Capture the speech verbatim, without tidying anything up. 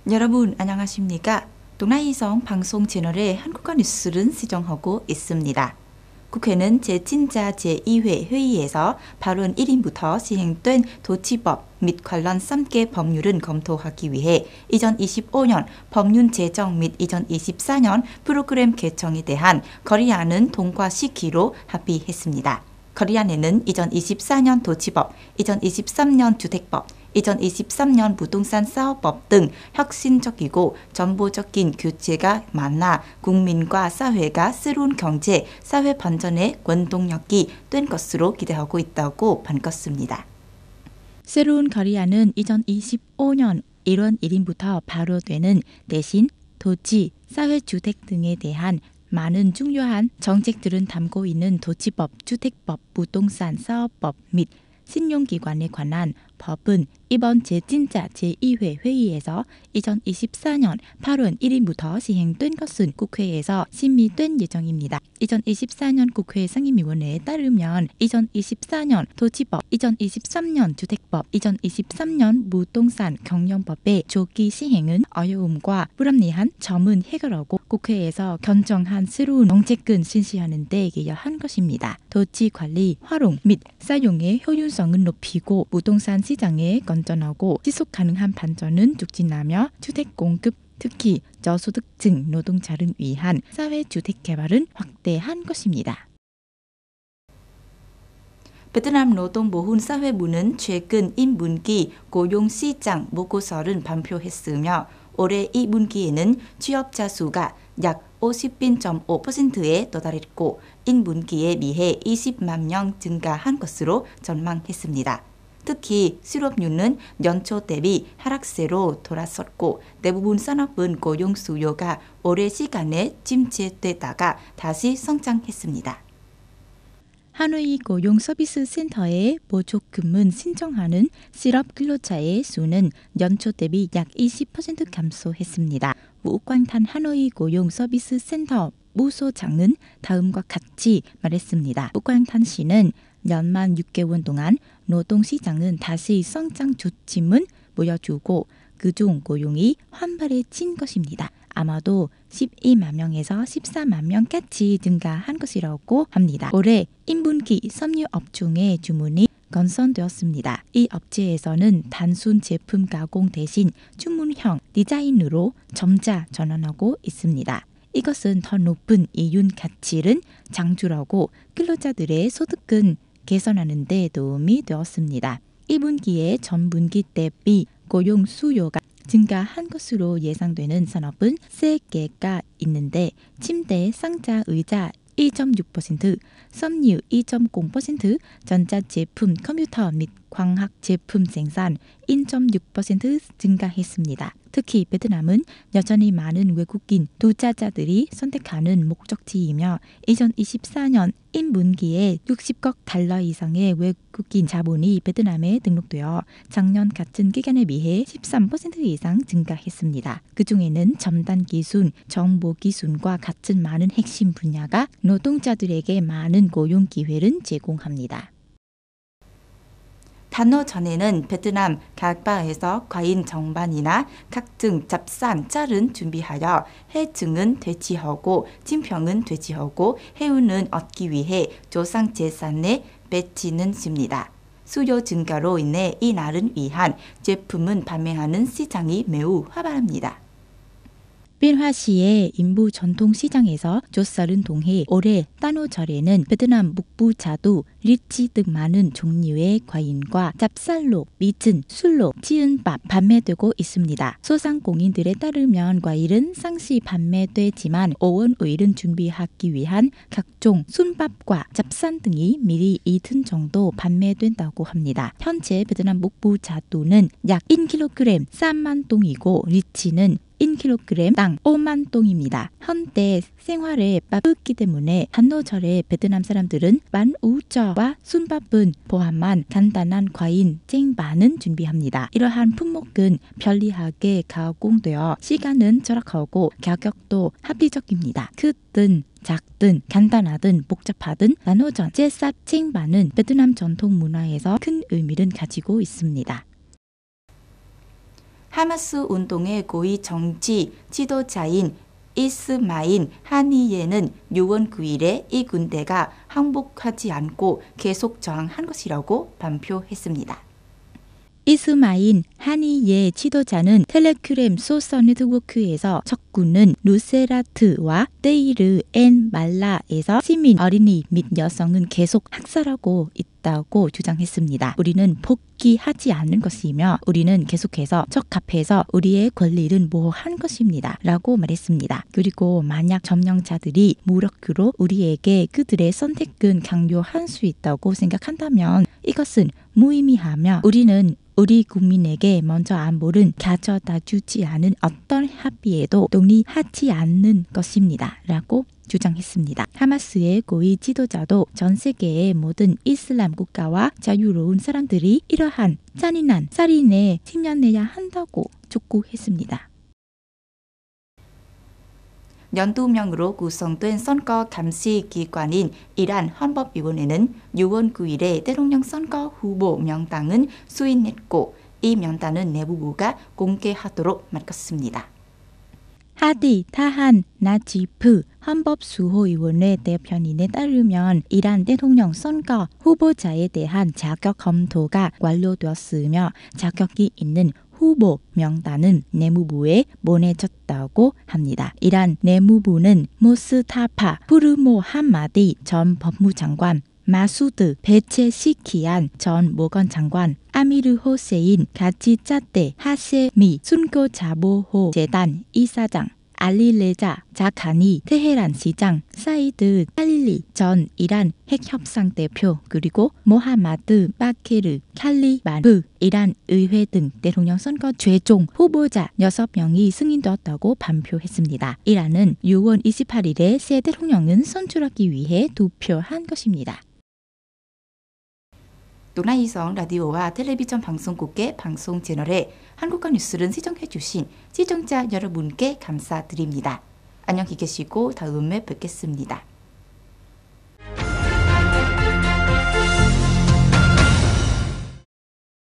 여러분 안녕하십니까? 동아이성 방송 채널의 한국어 뉴스를 시정하고 있습니다. 국회는 제친자 제이 회 회의에서 팔월 일일부터 시행된 도치법 및 관련 삼 개 법률을 검토하기 위해 이천이십오 년 법률 제정 및 이천이십사 년 프로그램 개정에 대한 결의안을 통과시키기로 합의했습니다. 결의안에는 이천이십사 년 도치법, 이천이십삼 년 주택법, 이천이십삼 년 부동산 사업법 등 혁신적이고 전보적인 규제가 많아 국민과 사회가 새로운 경제, 사회 발전의 원동력이 된 것으로 기대하고 있다고 밝혔습니다. 새로운 결의안은 이천이십오 년 일월 일일부터 발효되는 대신 토지, 사회주택 등에 대한 많은 중요한 정책들은 담고 있는 도치법, 주택법, 부동산 사업법 및 신용기관에 관한 법은 이번 제친자 제이 회 회의에서 이천이십사 년 팔월 일일부터 시행된 것은 국회에서 심의된 예정입니다. 이천이십사 년 국회 상임위원회에 따르면 이천이십사 년 도치법, 이천이십삼 년 주택법, 이천이십삼 년 부동산 경영법의 조기 시행은 어려움과 불합리한 점은 해결하고 국회에서 결정한 새로운 정책을 실시하는 데 기여한 것입니다. 도치 관리, 활용 및 사용의 효율성을 높이고 부동산 시장에 건전하고 지속 가능한 발전은 촉진하며 주택 공급, 특히 저소득층 노동자를 위한 사회주택 개발은 확대한 것입니다. 베트남 노동보훈사회부는 최근 일 분기 고용시장 보고서를 발표했으며 올해 이 분기에는 취업자 수가 약 오십 점 오 퍼센트에 도달했고 일 분기에 비해 이십만 명 증가한 것으로 전망했습니다. 특히 실업률은 연초 대비 하락세로 돌아섰고 대부분 산업은 고용 수요가 오랜 시간에 침체되다가 다시 성장했습니다. 하노이 고용서비스센터에 보조금을 신청하는 실업 근로자의 수는 연초 대비 약 이십 퍼센트 감소했습니다. 우광탄 하노이 고용서비스센터 부소장은 다음과 같이 말했습니다. 우광탄 씨는 연말 육 개월 동안 노동시장은 다시 성장 조짐을 보여주고 그중 고용이 활발해진 것입니다. 아마도 십이만 명에서 십사만 명까지 증가한 것이라고 합니다. 올해 일 분기 섬유 업종의 주문이 건설되었습니다. 이 업체에서는 단순 제품 가공 대신 주문형 디자인으로 점차 전환하고 있습니다. 이것은 더 높은 이윤 가치를 창출하고 근로자들의 소득을 개선하는 데 도움이 되었습니다. 이 분기에 전분기 대비 고용 수요가 증가한 것으로 예상되는 산업은 세 개가 있는데 침대, 상자, 의자 이 점 육 퍼센트, 섬유 이 점 공 퍼센트, 전자제품, 컴퓨터 및 광학 제품 생산 일 점 육 퍼센트 증가했습니다. 특히 베트남은 여전히 많은 외국인 투자자들이 선택하는 목적지이며 이천이십사 년 일 분기에 육십억 달러 이상의 외국인 자본이 베트남에 등록되어 작년 같은 기간에 비해 십삼 퍼센트 이상 증가했습니다. 그 중에는 첨단 기술, 정보 기술과 같은 많은 핵심 분야가 노동자들에게 많은 고용 기회를 제공합니다. 단오 전에는 베트남 각 바에서 과일 정반이나 각종 잡산 짤은 준비하여 해증은 퇴치하고 진평은 퇴치하고 해운은 얻기 위해 조상 재산에 배치는 습니다. 수요 증가로 인해 이 날을 위한 제품은 판매하는 시장이 매우 활발합니다. 빌화시의 인부 전통시장에서 조사를 통해 올해 단오절에는 베트남 북부 자두, 리치 등 많은 종류의 과일과 짭쌀로, 미튼, 술로 지은 밥 판매되고 있습니다. 소상공인들에 따르면 과일은 상시 판매되지만 오월 오일은 준비하기 위한 각종 순밥과 짭산 등이 미리 이틀 정도 판매된다고 합니다. 현재 베트남 북부 자두는 약 일 킬로그램 삼만 동이고 리치는 일 킬로그램당 오만 동입니다. 현대 생활에 바쁘기 때문에 단오절에 베트남 사람들은 만우쩌와 순밥은 포함한 간단한 과일 쟁반은 준비합니다. 이러한 품목은 편리하게 가공되어 시간은 절약하고 가격도 합리적입니다. 크든 작든 간단하든 복잡하든 단오절 제삽 쟁반은 베트남 전통 문화에서 큰 의미를 가지고 있습니다. 하마스 운동의 고위 정치 지도자인 이스마일 하니예는 유월 구일에 이 군대가 항복하지 않고 계속 저항한 것이라고 발표했습니다. 이스마일 하니예 지도자는 텔레그램 소셜 네트워크에서 적군은 누세라트와 데이르 엔 말라에서 시민, 어린이 및 여성은 계속 학살하고 있다고 주장했습니다. 우리는 복귀하지 않는 것이며 우리는 계속해서 적 앞에서 우리의 권리를 보호한 것입니다. 라고 말했습니다. 그리고 만약 점령자들이 무력으로 우리에게 그들의 선택은 강요할 수 있다고 생각한다면 이것은 무의미하며 우리는 우리 국민에게 먼저 안보를 가져다 주지 않은 어떤 합의에도 동의하지 않는 것입니다. 라고 주장했습니다. 하마스의 고위 지도자도 전 세계의 모든 이슬람 국가와 자유로운 사람들이 이러한 잔인한 살인에 직면해야 한다고 촉구했습니다. 열두 명으로 구성된 선거 감시 기관인 이란 헌법위원회는 유월 구일에 대통령 선거 후보 명단은 수인했고 이 명단은 내무부가 공개하도록 맡겼습니다. 하디 타한 나지프 헌법수호위원회 대변인에 따르면 이란 대통령 선거 후보자에 대한 자격 검토가 완료되었으며 자격이 있는 후보 명단은 내무부에 보내졌다고 합니다. 이란 내무부는 모스타파 후르모함마디 전 법무장관, 마수드 베체시키안 전 보건장관, 아미르 호세인 가치자떼 하셰미 순고자보호 재단 이사장, 알리레자 자카니 테헤란 시장, 사이드 칼리 전 이란 핵협상 대표, 그리고 모하마드 바케르 칼리만프 이란 의회 등 대통령 선거 최종 후보자 여섯 명이 승인되었다고 발표했습니다. 이란은 유월 이십팔일에 새 대통령을 선출하기 위해 투표한 것입니다. 도나이성 라디오와 텔레비전 방송국의 방송 채널에 한국어 뉴스를 시청해주신 시청자 여러분께 감사드립니다. 안녕히 계시고 다음에 뵙겠습니다.